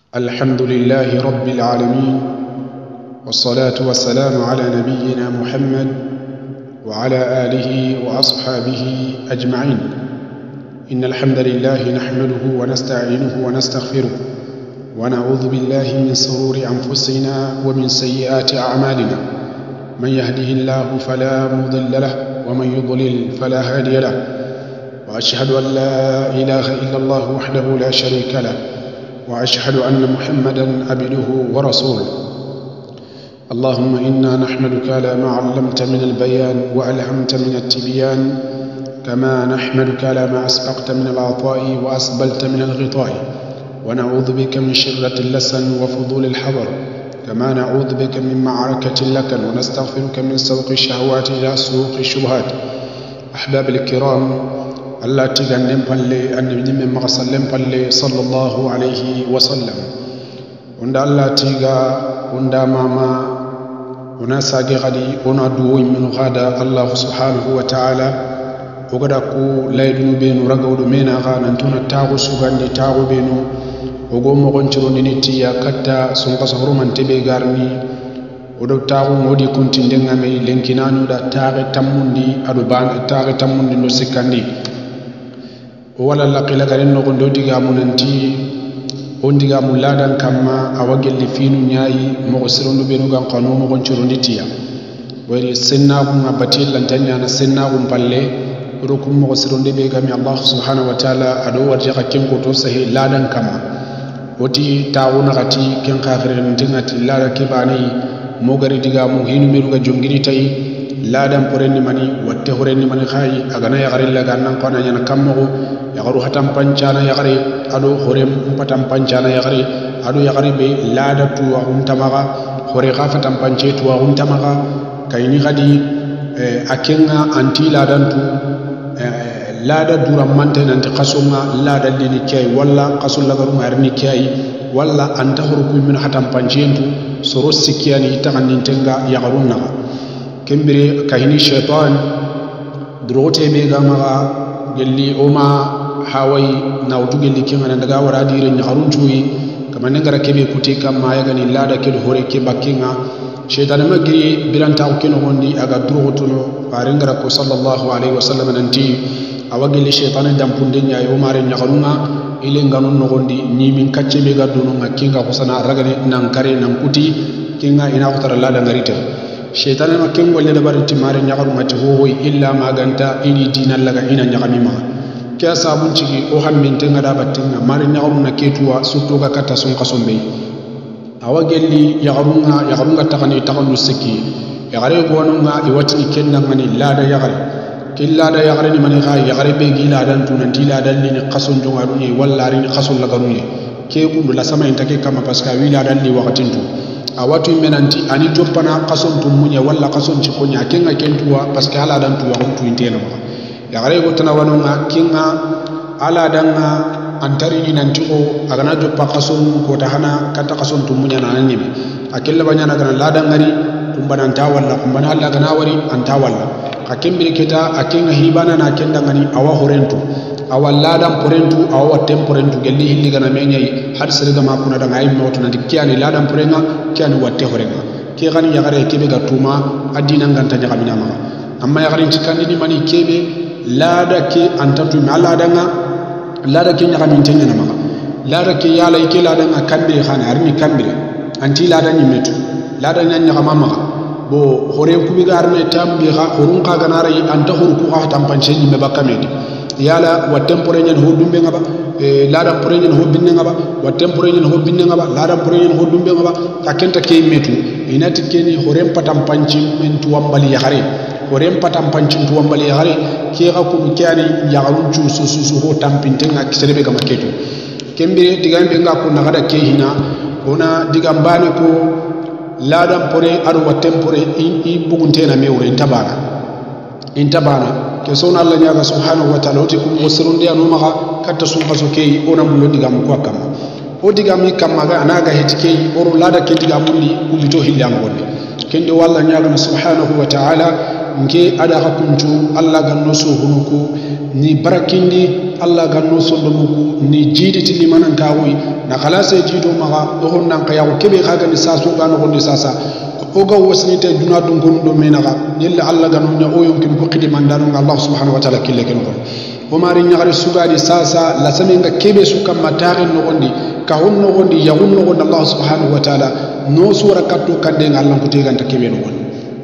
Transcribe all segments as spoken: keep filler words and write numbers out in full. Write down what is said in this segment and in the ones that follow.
الحمد لله رب العالمين، والصلاة والسلام على نبينا محمد وعلى آله وأصحابه أجمعين. إن الحمد لله نحمده ونستعينه ونستغفره ونعوذ بالله من شرور أنفسنا ومن سيئات أعمالنا. من يهده الله فلا مضل له ومن يضلل فلا هادي له، وأشهد أن لا إله إلا الله وحده لا شريك له، وأشهد أن محمدا عبده ورسوله. اللهم إنا نحمدك على ما علمت من البيان وألهمت من التبيان، كما نحمدك على ما أسبقت من العطاء وأسبلت من الغطاء، ونعوذ بك من شرة اللسن وفضول الحضر، كما نعوذ بك من معركة اللكن، ونستغفرك من سوق الشهوات إلى سوق الشبهات. أحباب الكرام، الله تيغان نمبالي أن نمي مغسلم بالي صلى الله عليه وسلم. وندا الله تيغا وندا ماما وناسا غادي وندو من غادا الله سبحانه وتعالى وغدا كو لايدو بينو رغودو مينا غا نانتونا تاغو سوغاندي تاغو بينو وغو مغونچرو نيتيا كاتا سونغا سورو من تبي غارني ودو تاغو مودي كونتي ندنغا مي لينكينانو دا تاغي تاموندي ادو بان تاغي تاموندي نو سيكاندي wala laqila garin no gondo diga munanti on diga muladan kamma awagelli finu nyaayi mo sirondo benu gan qanu mo gonchoro nditiya wari senna ko ngabati lantanya na senna ko palle rukum mo sironde be gami Allah subhanahu wa ta'ala ado warje hakken ko to sahi ladan kamma woti taawuna gati ken khafire ntingati lada kibani mo gari diga mo hinu meru ga jongiri tay ladan porenni mani watte horenni mani khayi agana ya garilla gannan kona nyana kammo yagaru hatam pancana yagari ado horem patam pancana yagari ado yagari be lada tuwa untamaga hore gafatam panche tuwa untamaga kayni gadi eh, akenga anti ladan tu eh, lada dura mante nanti qasonga lada lini kay walla qasul lagaru marni kay walla anta horuku min hatam panchentu soro sikiani tagannintenga yagaru naga kembere kahini shaytan drote be gamaga gelli oma hawai nawtu gelli kinga daga wara dire nyaarun cuyi kamane ngara kebe kuti kam ma yaga ni lada ke hore ke bakinga shaytan magiri bilanta ko kino gondi aga drotono bare ngara ko sallallahu alaihi wasallam nanti awageli shaytan dampunde nyaay o mare nyaarunga ile nganon no gondi ni min kacce be gadduno makinga ko sana ragane nan kare nan kuti kinga ina ko tara lada ngarita shaytan ma kengo le da barti mare nyaaru mati ho hoy illa maganta ini dinal laga ina nyaamima kya sabun cigi o hammente ngada battinga mari nyaaru na ketuwa surtout ga kata son kasombe awagelli yagarunga yagarunga takani takanu siki yagare gonunga iwati kenna mani lada yagare killada yagare ni mani ga yagare be gila dan tunan dilada ni qason jongaru ni walla ri qason lagaru ni ke kundu la sama intake kama paska wila dan ni wakatintu awatu menanti ani topana qason tumunya walla qason cikonya kenga kentuwa paska ala dan tuwa huntu intena ma yagare go tana wanonga kinga ala danga antari ni nantiko agana joppa qason ko tahana kata qason tumunya na nanyime akella banyana gana lada ngari kumbana anta walla kumbana alla gana wari anta walla kakembiri kita akenga hibana na kenda ngani awa horentu awa lada porentu awa temporentu gelli hilli gana menyai har sirga ma kuna danga ay moto na dikyani lada porenga kyani watte horenga ke gani yagare kebe gatuma adina nganta nyakamina ma amma yagare tikandi ni mani kebe lada ke antatu mala danga lada ke nyakamin tenya ma lada ke yala ke lada nga kambire khana arni kambire anti lada ni metu lada nya nyakama ma bo hore ku bi garme tambi ha horun ka ganara yi anta horu ku ha tampanche ni me bakamedi yala wa tempore nyen ho dumbe ngaba e lada pore nyen ho binne ngaba wa tempore nyen ho binne ngaba lada pore nyen ho dumbe ngaba akenta ke metu inati keni hore patam panchi mentu wambali yare hore patam panchi mentu wambali yare ke ga ku kyani yagarun cu su su su ho tampintenga kiserebe kama ketu kembire digambe nga ku nagada ke hina ona digambane ko lada pore adu wa tempore i buguntena mewre intabana intabana ke sona Allah nyaga subhanahu wa ta'ala oti kum wasirundi anu maga katta sun kaso kei ona mulo digam ko kama o digam yi kama ga anaga hetikei oro lada ke digam mundi ubito hilli am wonde kende walla nyaga subhanahu wa ta'ala nke ada hakuncu Allah ganno so hunuku ni barakindi Allah ganno so domuku ni jidi tilimanan tawi na khalase jido maga do honnan kaya ko kebe kaga ni sasu gano gondi sasa oga wasnite duna dum gondo menaga yalla Allah ganno nya o yonkin ko khidi mandano Allah subhanahu wa ta'ala kille ken ko o mari nyaare sugadi sasa la samenga kebe su kam matari no gondi ka honno gondi ya honno gondi Allah subhanahu wa ta'ala no sura katto kande Allah ko teganta kebe no gondi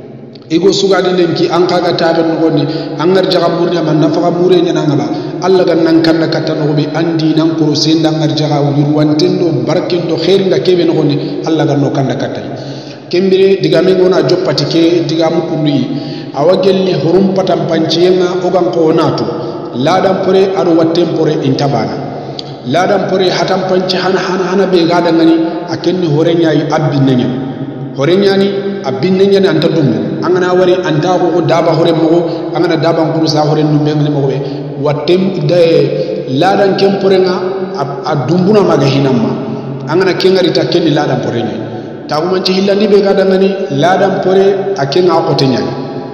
ego sugadi lenki an kaga tabe no gondi an ngarjaga murnya man nafaga mure nyana ngala Allah gan nan kanna katano be andi nan ko senda ngarjaga wirwantendo barkindo khairinga kebe no gondi Allah gan no kanna katay kembire digame ngona joppati ke digamu kunduyi awagelli hurum patam panciyenga ogan ko nato ladam pore ado watten pore intabana ladam pore hatam panci hana hana hana be gada ngani akenni horenya yi abbinne nyen horenya ni abbinne nyen anta dumbe angana wari anta ko daba hore mo angana daba ko sa hore ndumbe ngani mo be watten de ladan kem pore nga adumbuna maga hinamma angana kengari ta kenni ladam pore nyen tagumanci hillandi be gada ngani ladam pore akenga akote nyani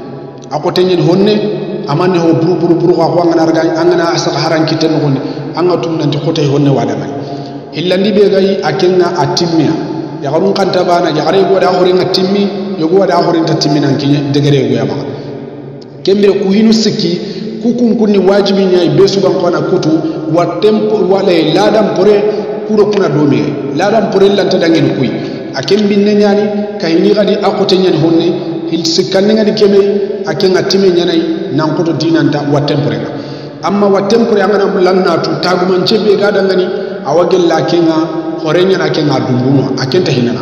akote nyen honne amanne ho buru buru buru ko angana arga angana asaka haran kiten honne anga tum nanti kote honne wada ngani hillandi be gayi akenga atimmiya ya garun kanta bana ya gare go da horin atimmi yo go da horin ta timminan kinye degere go ya ba kembere ku hinu sikki ku kun kunni wajibi nyai besu ban kona kutu wa tempo wala ladam pore kuro kuna domi ladam pore lanta dangen kuyi akem binne nyani kayni gadi akote nyani honne hil sikanne ngadi keme akenga time nyanai nan koto dinanta watempore amma watempore angana bulanna tu taguman cebe gada ngani awagel la kenga horenya na kenga dumbuno akenta hinana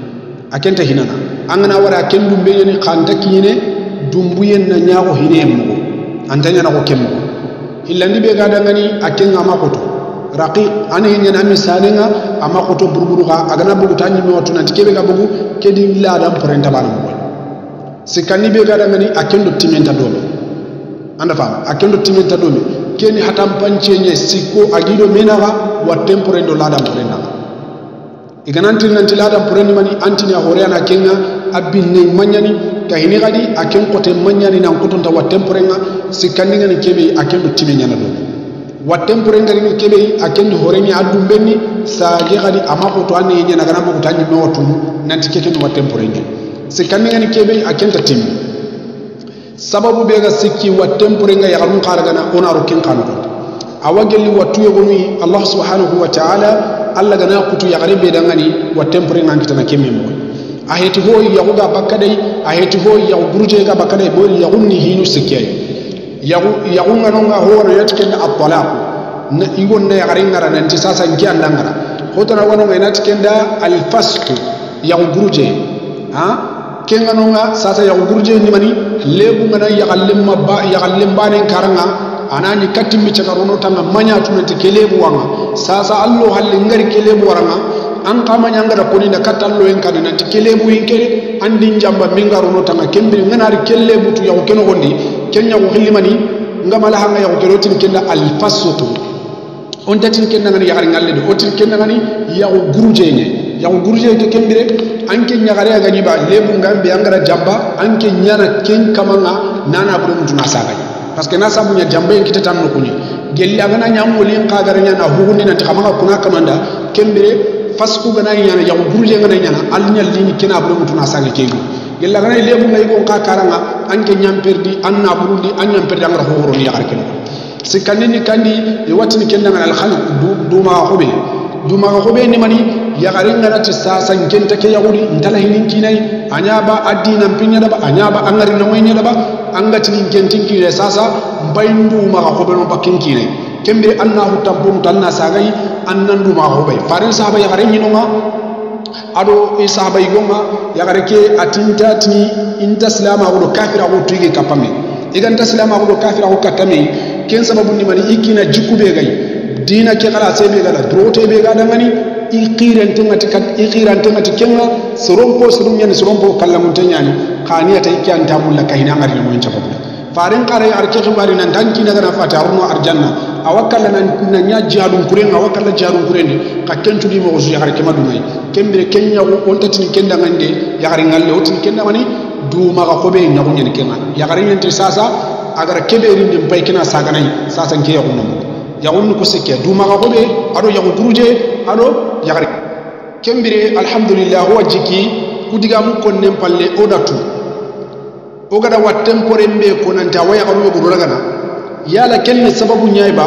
akenta hinana angana wara kendu benyani khanta kine dumbuyen na nyaako hinemu antanya na ko kemmo hillandi be gada ngani akenga makoto raqiq ani nyana misalenga ama koto burburu ga agana bugu tanyi mi watu nanti kebe ga bugu kedi la dam porenta bana mo sikani be ga ngani akendo timenta domi anda fam akendo timenta domi keni hatam pancenye siko agido menaga wa temporendo la dam porenda igananti nanti la dam porendi mani antini hore ana kenga abinne manyani kahini gadi aken kote manyani nan kotonta wa temporenga sikani ngani kebe akendo timenya na domi watempore ngari kebe akendi horeni adum benni saage gadi amako to ane nyana gana bugu tanyi me watu nanti keke no watempore ngi sikandi ngani kebe akenta tim sababu bega sikki watempore nga yagalun qara gana ona rukin kanu awagelli watu yegoni Allah subhanahu wa ta'ala Allah gana kutu yagare be dangani watempore ngangi tana kemme mo aheti ho yaguga bakadai aheti ho yaguruje ga bakadai bori yagunni hinu sikkay yagu yagu nganonga horo yatkenda at-talaq na igon na yagarin ngara nanti sasa nki andangara hotana wono ngena yatkenda al-fasq yagu guruje ha kenganonga sasa yagu guruje ni mani lebu ngana yagallim mabba yagallim banen karanga anani katimmi chakarono tanga manya tunanti kelebu wanga sasa allo halle ngari kelebu waranga an kama nyangara koni na katallo en kana nanti kelebu yinkere andi njamba mingarono tanga kembe nganari kelebu tu yagu keno gondi kenya ko hillimani ngamala hanga ya ko kerotin kenda al-fasutu on tatin kenda ngani ya ngalle do otin kenda ngani ya ko guruje ne ya ko guruje ke kembire anke nyagare ga niba lebu ngambe angara jamba anke nyana ken kamanga nana buru mutu nasaga parce que nasabu nya jamba en kitatan no kunyi gelli agana nyamuli ngagara nyana hugundi nanti kamanga kuna kamanda kembire fasku gana nyana ya ko guruje ngana nyana alnya lini kena buru mutu nasaga kego gella gana lebu ngai ko ka karanga anke nyamperdi anna burundi anyam perdi angara horo ni yakar keno sikandini kandi e watini kenda ngana al khalq duma khobe duma khobe ni mani yakarin ngana ti sasa ngenta ke yagudi ntala hinin kinai anyaba adina mpinya daba anyaba angari na mwenye daba angati ngentin kire sasa mbaindu ma khobe no bakin kinai kembe anna hutabum tanna sagai annandu ma khobe farin sahaba yakarin nyinonga ado isaba igonga yagareke atinta ti inta salama ko kafira ko tuige kapame iganta salama ko kafira ko katame ken sababu ni mani ikina jikube gai dina ke kala sebe gala drote be gada ngani iqiran tengati kat iqiran tengati kenga sorompo sorum nyani sorompo kallamun tanyani khaniya tay kyanta mulla kahina ngari mo encha babula farin kare arke khibari nan danki daga na fata arno arjanna awakalla nan nanya jihadun kuren awakalla jihadun kuren ka kentu di mo zo yakar ke madumai kembere kenya ko on tatini kenda ngande yakari ngalle otin kenda mani duma ga kobe nyagu nyen kenga ya garin yenti sasa agar keberin dim pay kina saganai sasa nke yagu namu yagu ko sikke duma ga kobe ado yagu guruje ado ya garin kembire alhamdulillah huwa jiki kudiga mu konnen palle odatu o gada watten porembe ko nanta waya garu go ragana yala kenne sababu nyaiba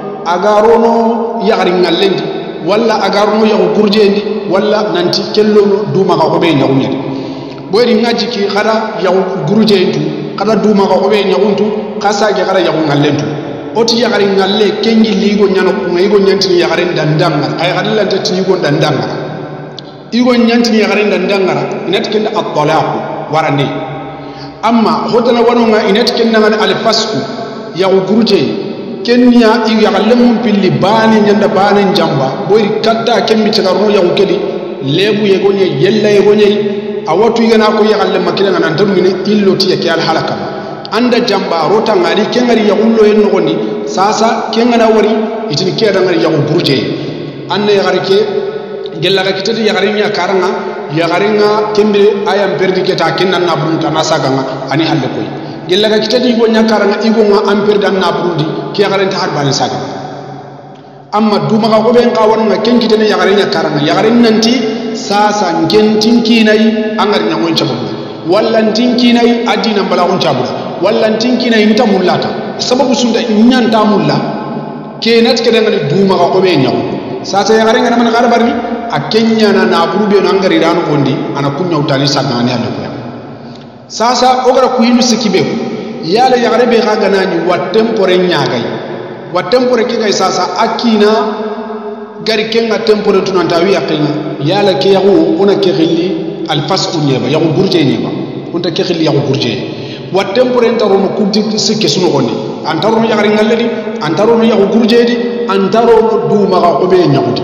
agarono ya garin ngalendi walla agarono yagu gurjendi walla nanti kello duma ga kobe nyagu nyen boyri ngaji ki khada yagu gurujentu kada duma ga kobe nyaguntu kasa ge kada yagu ngallentu oti ya garin ngalle kengi ligo nyano ko ngigo nyanti ya garin dandanga ay garin lante tini go dandanga igo nyanti ya garin dandanga inat kenda at-talaq warande amma hotana wanonga inat kenda ngana al-fasku yagu guruje kenya igu ya gallem pilli bani nyanda bani jamba boyri kadda kembi tagarno yagu kedi lebu yegonye yella yegonye awatu igana ko yagalle makila ngana ndamine illo tiya ke al halaka anda jamba rota ngari kengari yagullo en nogondi sasa kengana wari itini ke da ngari yagu burje anne yagari ke gella ga kitati yagari nya karanga yagari nga kembe ayam perdi keta kenna na bunta nasaga nga ani halle koy gella ga kitati go nya karanga igo nga am perdan na burundi ke yagari ta harbani saga amma duma ga ko ben qawon nga ken kitene yagari nya karanga yagari nanti sasa ngentin kinai angar nyangon chabu walla ntinkinai adina balagun chabu walla ntinkinai nta mullata sababu sunda nyanta mulla kenat kedan duma ga ko be nyaw sasa ya garenga man gara barni akenya na na burube no angari ranu gondi ana kunya utali sagani hande ko sasa ogara ku hinu sikibe yala ya garebe ga ganani watem pore nyagai watem pore kigai sasa akina gari kenga tempore tunanta wi aqina yala ke yagu ona ke khili al fasqu nyeba yagu burje nyeba onta ke khili yagu burje wa tempore entaro no kuddi sikke suno gonni antaro no yagari ngalledi antaro no yagu burje di antaro no duma ga obe nyagudi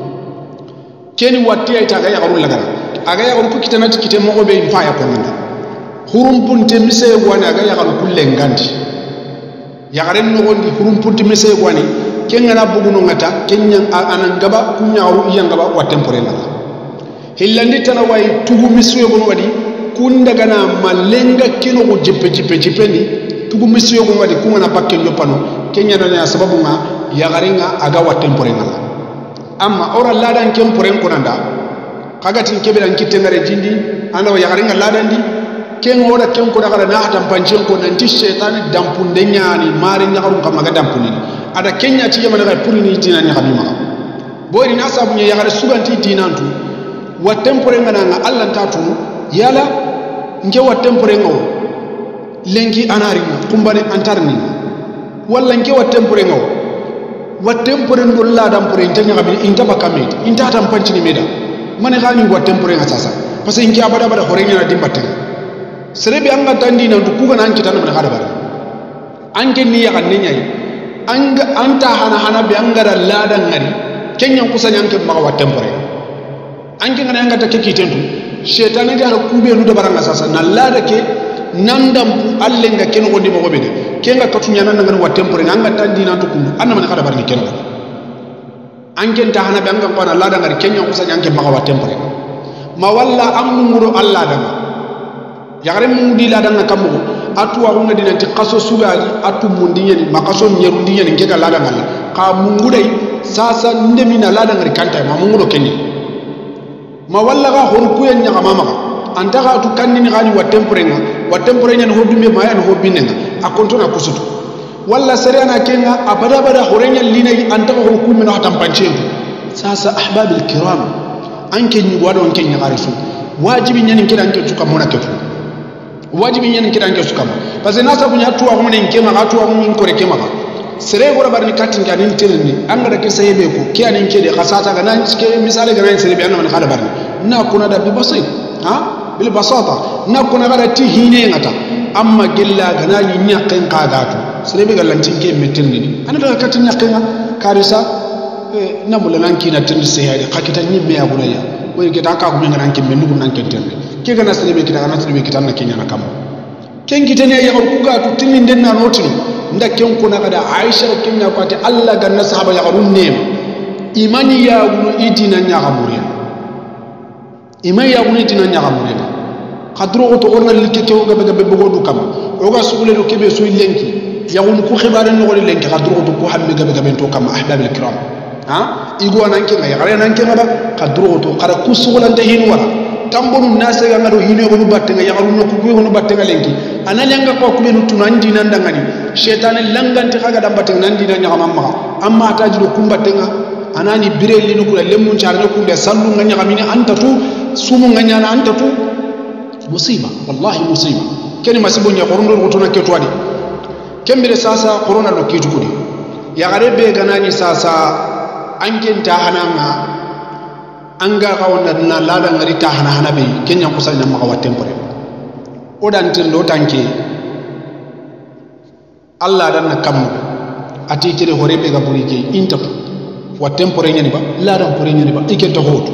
keni watti ay taga yagaru lagara aga yagaru ko kitana tikite mo obe mfa ya konanda hurum punte mise wani aga yagaru kulle ngandi yagaren no gondi hurum punte mise wani kengana buguno ngata kenya anangaba kunyaru iyangaba wa tempore na hillandi tana way tugu misiyo gon wadi kunda gana malenga kino go jippe jippe jippe ni tugu misiyo gon wadi kuma pakke njopano kenya na sababu nga ya garinga aga wa tempore na amma ora ladan kempore ko nanda kaga tin kebelan kitengare jindi ana wa ya garinga ladan di ken ora ken ko daga na hatan pancen ko nanti shaytan dampunde nyani mari nyagaru kamaga dampuni ada kenya ci jamana ga puri ni tina ni xamima boy ni nasabu ni yagare suganti dinantu wa tempore ngana nga Allah tatu yala nge wa tempore ngaw lengi anari kumbane antarni walla nge wa tempore ngaw wa tempore ndol la dam pore intanya ga bi inta bakamit inta tam panci ni meda mane ga ni wa tempore nga sasa parce que nge abada bada hore nyana dimbatte serebe anga tandi na ndu kuga nan kitana man hada bara ange ni ya ganne nyai anga anta hana hana bi angara ladan ngari kenyan kusanya anke ma wa tempore anke ngana anga take kitentu shaytan ga kube nu da baranga sasa na lada ke nandam alle nga ken gondi mo gobe de kenga katunya nan ngana wa tempore anga tandi na tukundu anna man hada barni ken anke ta hana bi anga kona lada ngari kenyan kusanya anke ma wa tempore ma walla amnu nguro alla dama yagare mu di lada nga kamu atu wa ngadi nanti qaso sugaji atu mundinyeni makaso nyerundinyeni ngega lada ngala ka mungudai sasa ndemina lada ngari kanta ma mungudo kenni ma walla ga hon kuyen nya mama anta ga tu kanni ni gani wa tempore nga wa tempore nya no dumbe ma ya no binenga akonto na kusutu walla seriana kenga abada bada horenya linai anta ga hon kumino hatam panchendu sasa ahbabil kiram anke ni wado anke nya garisu wajibi nyani kida anke tuka mona ketu wajibi nyani kida anke sukama parce que nasa bunya tuwa ko ne nkema ga tuwa mun ko rekema ga sere gora barni katin ga nin tirinni anga da ke sayebe ko ke anin ke de khasata ga nan ke misale ga nan sere bi anna man khada barni na kuna da bi basit ha bil basata na kuna ga ti hine ngata amma gilla ga na ni nyaken ka ga to sere bi ga lantin ke metirni ana daga katin nyaken ga karisa na mulanan kina tin sayade khakita ni me abuna ya boy ke ta ka ko ngana ke menu nan ke terre ke ga na sere bi kita ga na sere bi kita na kenya na kam ken kitene ya ko ga to tin den na notino nda ken ko na kada Aisha ken ya ko ta Allah ga na sahaba ya garun ne imani ya gunu idina nya ga muriya imani ya gunu idina nya ga muriya khadro to orna likke ke oga bega bego du kama oga sugule do kebe so lenki yawun ku khibare no gol lenki khadro to ko hamme ga bega bento kama ahbabil kiram ha igo ananke ngai gare nanke ngaba khadro to kara ku sugulante hin wala tambonu nase ga ngado hine ko batte nga yagaru no ku ko no batte nga lenki ananyanga ko ku benu tunandi nan dangani shaytan langanti kaga dam batte nan dina nya mamma amma taji do kumbatte nga anani bireli no kula lemmun charne ku be sallu nga nya kamini antatu sumu nga nya na antatu musiba wallahi musiba keni masibo nya korondo ko tona ketwadi kembere sasa corona no kitu kudi ya garebe ganani sasa angenta hananga anga kawna na lada ngari ta hana hana be kenya ko sanya maka watempore odan tin do tanke Allah dan nakam ati kire horebe ga burike inta watempore nyani ba lada pore nyani ba ikenta hoto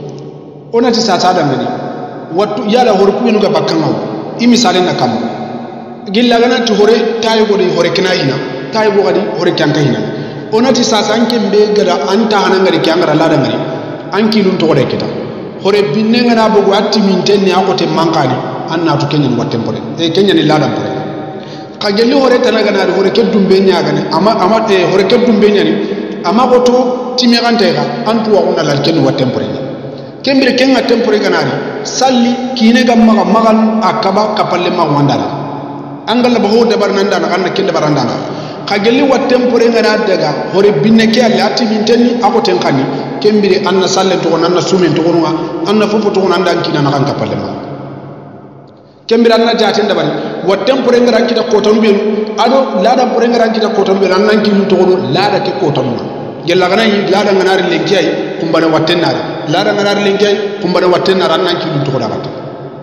onati sasa da ngani wattu yala hor ku ga bakkangaw imisale nakam gilla gana to hore tayo go hore kina ina tayo go gadi hore kyanka ina onati sasa anke mbe gada anta hana ngari kyangara lada ngari anki lun to gore kita hore binne ngana bogo atti min tenni akote mankani anna to kenyen watempore e kenyen lada pore kagelli hore tanaga na hore keddum be nyaaga ne ama ama te hore keddum be nyani ama ko to timirante ga antu wa ona lal ken watempore kembere kenga tempore ganari salli kine gam maga magal akaba kapalle ma wandala angala ba ho dabar nan dana kanna kende barandana kagelli watempore ngana daga hore binne ke alla atti min tenni akote kani kembiri anna salle to on anna sumen to onwa anna fofu to on anda kina na kan kapalle ma kembiri anna jate ndabari watempore ngara kita ko tanu belu ado lada pore ngara kita ko tanu belu anna kinu to on lada ke ko tanu gella gana yi lada ngana lenkiyai kumbane wattenare lada ngana lenkiyai kumbane wattenare anna kinu to da kata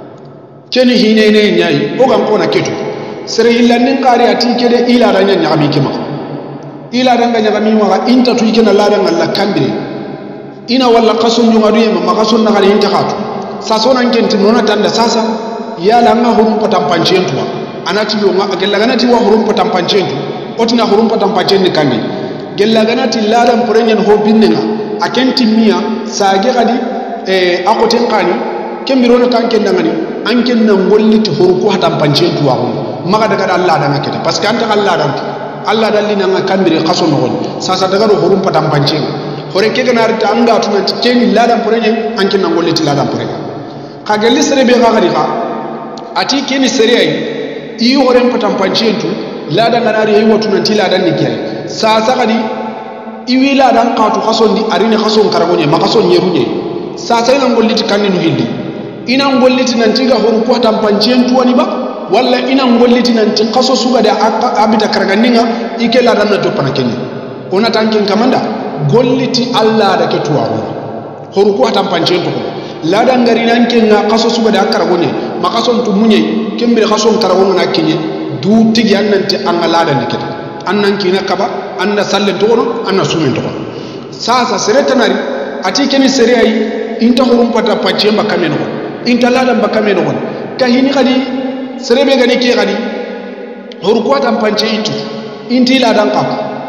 keni hine ne nyai o gam ko na ketu sere hillandin qari ati kede ila da nyanya mi kima ila da nganya mi wa inta tu ikena lada ngalla kambire ina walla qasun junga du yema makasun na kali intakatu sasa ona ngenti nona tanda sasa yala nga hurum patam panchentu anati yo nga gella ganati wa hurum patam panchentu otina hurum patam panchendi kandi gella ganati lada mporenyen ho binnenga akenti mia saage kadi e akoten kani kembirona kanken dangani anken na ngolliti horuko hatam panchentu wa maga daga Allah da ngaketa parce que anta Allah da Allah dalina nga kambire qasun no sasa daga do hurum patam panchentu hore ke ganar ta anga tuna keni ladan porenye anki nangole ti ladan porenye kagelli sere be ga gari ha ati keni sere ay i hore patam panchentu ladan ganari ay watu nan ti ladan ni kiyai sa sa gadi i wi ladan qatu khasondi arine khason karagonye makason nyerunye sa sa ina ngolli ti kanni no hilli ina ngolli ti nan tiga horu ko patam panchentu wani ba walla ina ngolli ti nan ti khaso suga da abita karaganninga ike ladan na jopana kenni ona tankin kamanda golliti Allah da ke tuwawo horu ko tan pancento ko la da ngari nan ken na kaso suba da karagonye makason tu munye kembere kason karagonye na kinye du tigi annanti an la da niketa annan kina kaba anna sallen to no anna sumen to sasa seretanari ati keni sere ay inta horum pata pancemba kameno inta la da mbakameno ko kahini kadi serebe gani ke kadi horu ko tan pancento inti la dan ka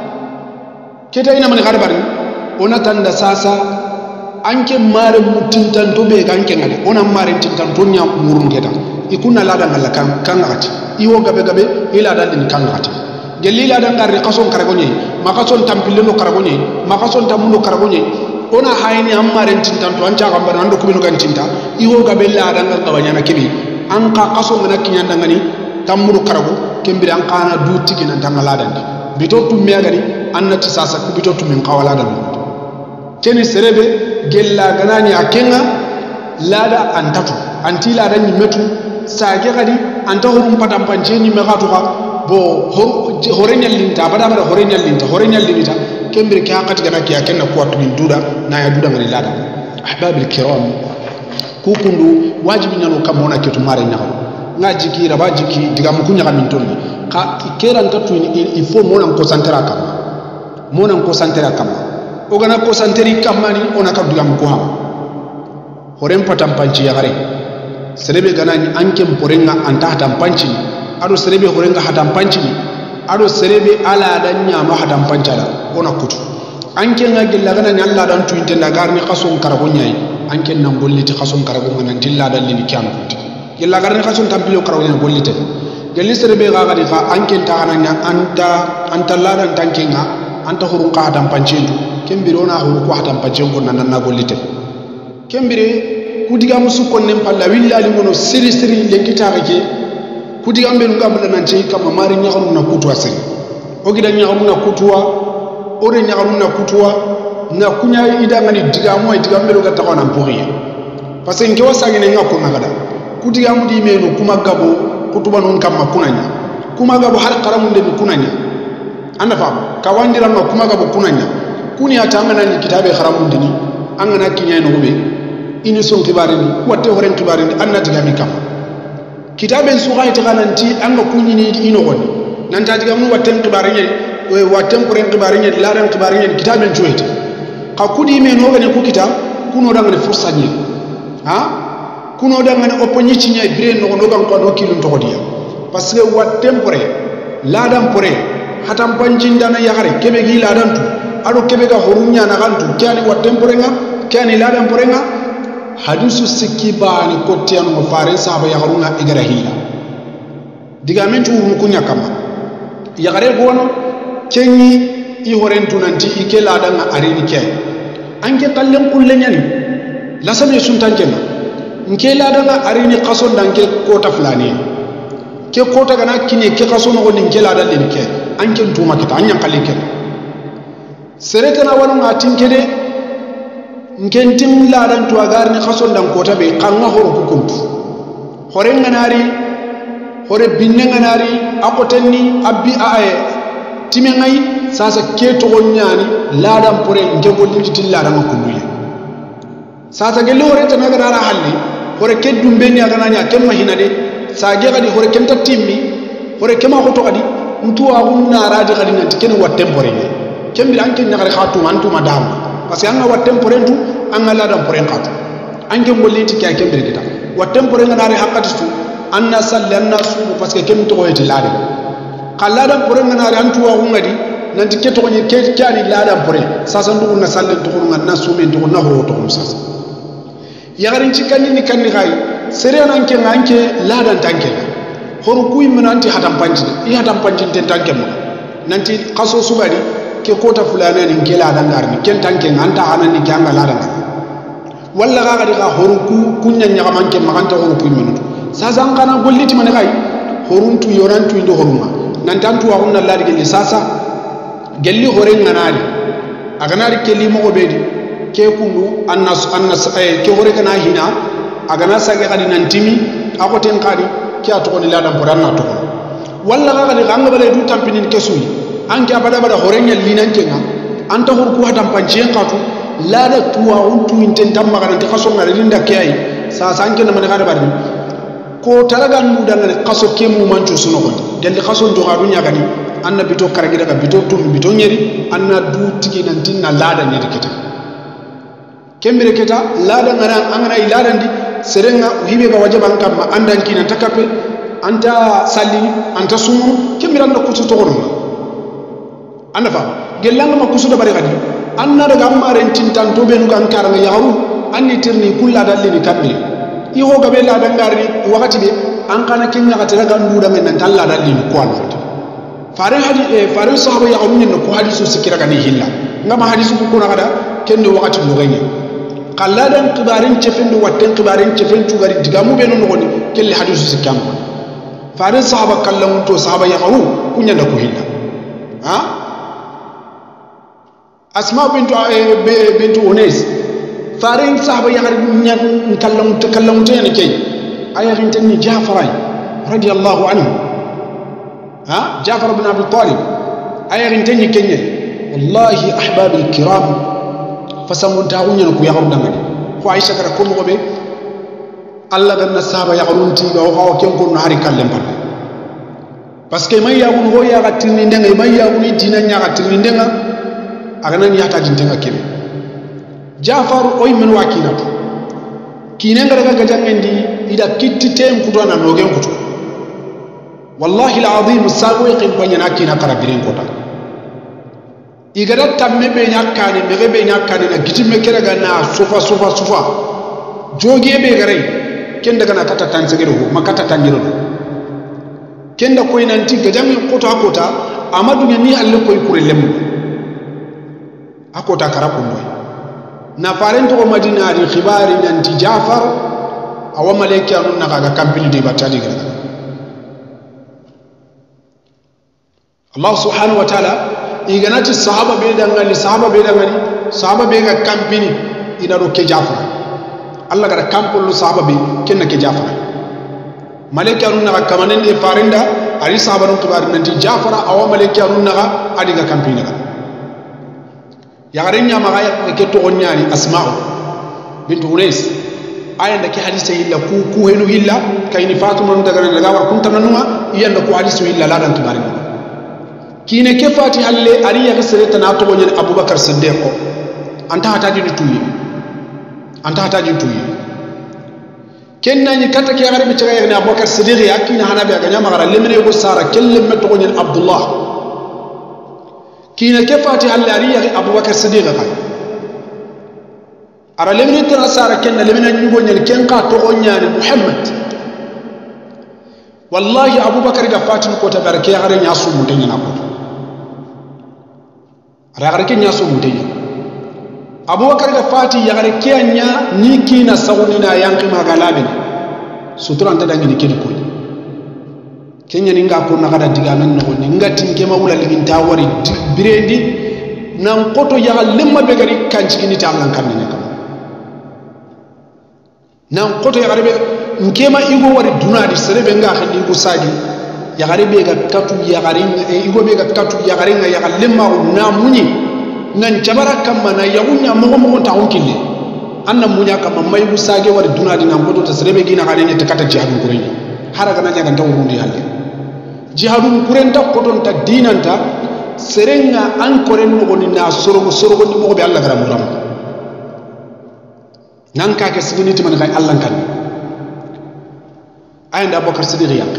keta ina mani garbari ona tanda sasa anke mare mutintan to be ganke ngale ona mare tintan to nya murun keta ikuna lada ngala kan kan ati iwo gabe gabe ila dalin kan ati gelli lada ngar qason karagonye makason tampille no karagonye makason tamuno karagonye ona hayni amare tintan to anca gamba nando kubino kan tinta iwo gabe lada ngal gabanya na kibi an ka qason na kinyanda ngani tamuru karago kembiri an kana du tigina tanga ndi bito tumme gari annati sasa ku bito tumme qawala dan keni serebe gella ganani akenga lada antatu anti lada ni metu sage gadi anta horum patam panjeni me gatu ka bo horenya linta bada bada horenya linta horenya linta kembiri ka hakati gana ki akenna ku watu min duda na ya duda ngani lada ahbabil kiram ku kundu wajibi nanu kama ona ketu mare nyawo ngajiki rabajiki diga mukunya kamin tonni ka ikera ntatu il faut mona concentrera kama mona concentrera kama ogana concentreri kama ni ona ka duga mukuha horem patam panci ya gare serebe ganani anke mporenga anta hatam panci ado serebe horenga hatam panci ado serebe ala danya ma hatam pancala ona kutu anke ngagilla ganani alla dan tuinte ndagar ni qason karago nyai anke nan golliti qason karago nan dilla dal ni kyan kutu gella garni khasul tampilo karawnya gollite gelli sere be ga gadi kha anken ta ananya anta anta ladan tankenga anta hurun ka hadam pancendu kembiro na huru ko hadam pancengo nan na gollite kembire kudiga musu konnen palla willali ngono siri siri lenkita ke kudiga mbelu ngam nan cey kama mari nyaxaru na kutwa siri o gida nyaxaru na kutwa ore nyaxaru na kutwa na kunya ida ngani diga moy diga mbelu ga taxona pourrier parce que ngewa sangene ngako nagada kudiga mudi meno kuma gabo kutuba non kam kunanya kuma gabo har qaramunde kunanya anda fam kawandira no kuma gabo kunanya kuni atangana ni kitabe kharamunde ni angana kinya no be ini son kibarini watte horen kibarini anna diga mi kam kitabe sugai tagananti anga kunyi ni ino goni nanta diga mu watte kibarini we watte horen kibarini laran kibarini kitabe njuete ka kudi me no gane ku kitab kuno dangane fursa ni ha kuno dangane opponyi cinya bire no no gan ko do kilun to diya parce que watte pore ladan pore hatam panjindana yagare kebe gi ladan tu ado kebe ga horunya na gantu kyani watte pore nga kyani ladan pore nga hadisu sikki bani kotiyan mo fare sahaba yagaruna igara hila diga men tu mu kunya kama yagare gono kenyi i horentu nanti ike ladan arini ke anke kallen kullenyani la sabe sun tankena nke ladan arini qason danke kota fulani ke kota gana kine ke qason no ni nke ladan len ke anke tuma kita anyan kallen ke sere kana wanu ngatinke de nkentin ladan to agarni khason dan kota be kanga horo kukuntu hore nganari hore binne nganari akotenni abbi aaye time ngai sasa keto gonyani ladan pore ngegolli til ladan kunduye sasa gelle hore tan agara halli hore keddum be ni agana nya kemma hinade sage gadi hore kenta timmi hore kema hoto gadi ntuwa hunna radi gadi nanti ken watte pore ni kembira anke nyagare khatu antuma dam parce que anga watte pore ntu anga ladan pore khatu anke ngolliti kay kembire kita watte pore nganari hakati su anna salli anna su parce que kem to hoyti ladan kaladan pore nganari antuwa hungadi nanti keto ni ke kyani ladan pore sasa ndu na salli to nganna su men to na ho to sasa yagarin cikani ni kanni gai sere nanke nganke ladan tanke horu kuy menanti hadam panji i hadam panji ten tanke mo nanti qaso subadi ke kota fulana ni ke ladan garni ken tanke nganta hanan ni kanga ladan walla ga ga horu ku kunya nyaga manke maganta horu kuy menuto sasa ngana golliti man gai horuntu yorantu indo horuma nanti antu wa hunna ladi gelli sasa gelli hore nganari aganari kelli mo obedi ke kundu annas annas ke hore kana hina agana sage kadi nantimi akoten kadi ke ato ko ladan boran na to walla ga ga anga bale du tampinin kesui anke abada bada hore nyal linan kenga anta hor ku hadam pancien katu lada tuwa untu inten tamma kana te kaso ngare linda kiyai sa sanke na man ga bari ko taraga ndu dangane kaso ke mu manchu suno ko gelli kaso ndo ga dunya gani anna bito karagi daga bito tu bito nyeri anna du tigi nan tinna lada nyeri kita kembere kita lada ngana angana ilada ndi serenga hibe ga wajaban kamma andan kina takape anta sali anta sumu kembere anda kutu to gorma anda fa gelanga ma kusu da bari gadi anna daga amare tintan to benu kan karanga yaru anni tirni kulla dalli bi kammi i ho gabe lada ngari wakati be an kana kinna ka tiraga ndu da men nan lada dalli ko an fare hadi e fare sahaba ya umni ko hadisu sikira kan hilla ngama hadisu ko na kada kendo wakati mo ganye qalladan qibarin chefendu watten qibarin chefentu gari digamu be non ngoni kelle hadisu sikam fare sahaba kallam to sahaba ya qaru kunya na ko hilla ha asma bintu bintu unais fare sahaba ya qaru nyan kallam kallam to ne kay ayatin tan jafar radiyallahu anhu ها جعفر بن ابي طالب ayarin tanyi kenye wallahi ahbab alkiram fasamuntahunya ko yagaru dangane ko aisha kara ko mo be alla ganna sahaba yagarunti ga o ken ko no hari kallem parde parce que may yagun ho yaga tinni ndenga may yagun dina nyaga tinni ndenga agana ni hata jintenga kebe jafar oy men wakina kinenga daga gajangendi ida kitti tem kutana no gen kutu والله العظيم الساوي قيم بني ناكينا كرابين كوتا إيجاد تامي بينك كان مغي بينك كان نجتي مكرا غنا سوفا سوفا سوفا جوجي بيغري kenda kana kata tansegero ma kata tangiro kenda koy nanti gajami kota kota amadu ni alle koy kurelem akota karapo moy na parento ko madina ri khibari nanti Jafar awa maleki anu nakaga kampili de batali gara Allah subhanahu wa ta'ala iganati sahaba be dangali sahaba be dangali sahaba be ga kampini ina ro ke Jafar Allah gara kampulu sahaba be kenna ke Jafar maleki anu naka kamanen de farinda ari sahaba no kibar nanti Jafar awa maleki anu naka adiga kampini gara yagarinya magaya ke to onyani Asma'u bint Unais ayanda ki hadise illa ku ku henu illa kayni Fatima daga daga war kunta nanuma iyanda ku hadise illa la dan kibari kine ke fati halle ari ya sere tana to gonyen Abubakar Siddiq anta hataji ni tuyi anta hataji tuyi kenna ni kata ke gari bi taga ni Abubakar Siddiq yakina hanabi aga nyama gara lemne go sara kellem to gonyen Abdullah kine ke fati halle ari ya Abubakar Siddiq kay ara lemne tara sara kenna lemne ni gonyen ken ka to gonyani Muhammad wallahi Abubakar da fatin ko ta barke gari nya su mutanya na ko ara ke nya so mutenya Abubakar ga fati ya gare kenya ni kina sawuni na yanki magalabe sutura anta dangi ni kedi ko kenya ninga ko na kada diga men no ni ngati ngema wula liginta wari birendi nan koto ya lemma be gari kanci ni ta nan kanne kam nan koto ya gare be ngema igo wari dunadi serebe nga khandi ko sadi ya gare be ga katu ya gare igo be ga katu ya gare nga ya lemma na munyi nan jabara kamma na yagunya mo mo ta honkille anna munya kamma mai busage war dunadi nan bodo ta serebe gina gane ne ta kata jihadun kurai haraga na jaga tawu ndi halle jihadun kurenta koton ta dinanta serenga an koren mo ni na sorogo sorogo ni mo be Allah gara muram nan ka ke siginiti man kay Allah kan ayanda Abubakar Siddiq yak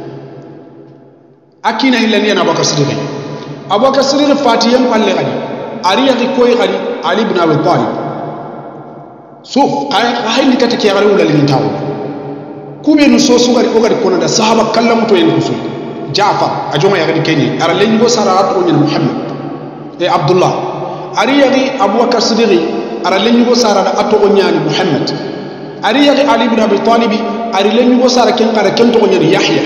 akina hilani na Abubakar Siddiq Abubakar Siddiq fatiyam palle gadi ari yaki koy gadi Ali ibn Abi Talib suf ay hayni kata ke gari wala lin taw kube no so su gari ko gari kono da sahaba kallam to en kusul Jafar ajoma ya gadi kenyi ara len go sara to ni Muhammad e Abdullah ari yaki Abubakar Siddiq ara len go sara da ato nyani Muhammad ari yaki Ali ibn Abi Talib ari len go sara ken qara ken to nyani Yahya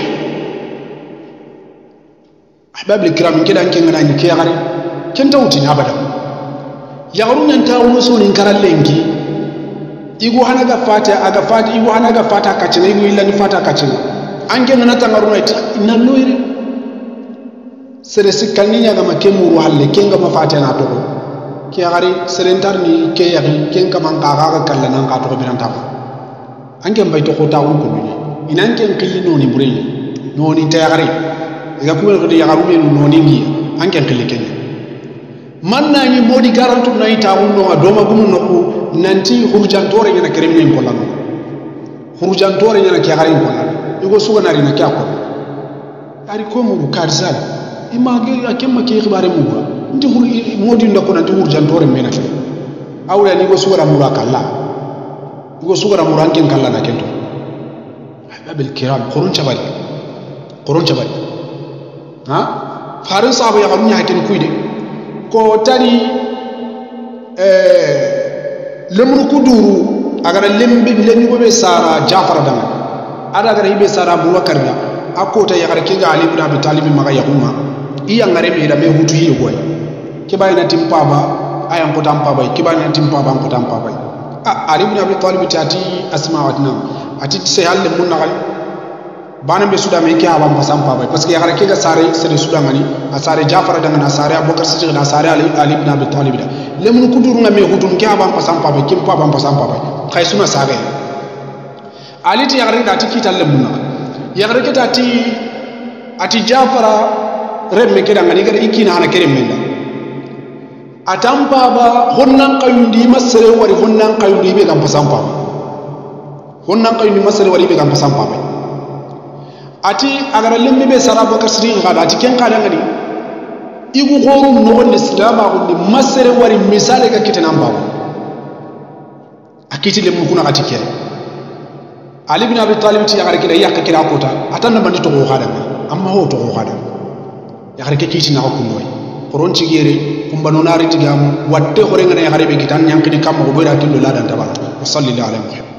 ahbab al-kiram kidan ken ngana ni ke gari ken tawti abada yagarun yan tawo so nin karal lengi igu hanaga fata aga fata igu hanaga fata kacine igu illa ni fata kacine ange ngana tangaruna ita inna loire sere sikalni nyaga makemuru halle kenga mafata na to ke gari serentar ni ke yari ken kaman kaga ga kala nan ka to binan ta ange mbay to ko tawo ko ni inan ken qilli noni burey noni tayagari ga ko ngadi yagaru men noni ngi ange qilli ken man na ni modi garantu na ita unno adoma gumu no ko nanti hurjantore nyana keremne ko lan hurjantore nyana ke garin ko lan yugo suga nari na kya ko ari ko mu karzal image akemma ke khibare mu ndi modi ndako nanti hurjantore mena fe awra ni go suga mu rakalla yugo suga mu ranken kala na kento babil kiram qurun chabali qurun chabali ha farin sabu ya garunya hakin kuide ko tari eh lemru kuduru agara lembe lembe go be sara Jafar dama ada agara ibe sara Abubakar da akota ya garke ga Ali ibn Abi Talib maga yakuma iya ngare be da me hutu yi goy ke bayina timpa ba ayan ko tampa bay ke bayina timpa ba ko tampa bay ah Ali ibn Abi Talib tati Asma watna ati se halle mun na bana be suda me ke aba pasampa bay parce que ya garke ga sare sare suda ngani asare Jafar da ngana sare Abubakar Siddiq da sare Ali Ali ibn Abi Talib da lemnu kuduru na me hutun ke aba pasampa bay kim pa ba pasampa bay khay suna sage Ali ti ya garke da ti kital lemnu na ya garke da ti ati Jafara remme ke da ngani ga ikina ana kerem menda atampa ba honnan qayundi masare wari honnan qayundi be gam pasampa honnan qayundi masare wari be gam pasampa bay ati agara lembe be sara Abubakar Siddiq gada ati ken kada ngadi igu goru no won islam a woni masere wari misale ga kitana mbaw akiti lemu kuna ati ken Ali bin Abi Talib ti yakare kila yakka kila kota atanna bandi to ko khada amma ho to ko khada yakare ke kiti na ko kundoy koron ci gere kumba nonari tigamu watte hore ngana yakare be kitan yankini kam ko boyra tillo ladan tabara sallallahu alaihi wa sallam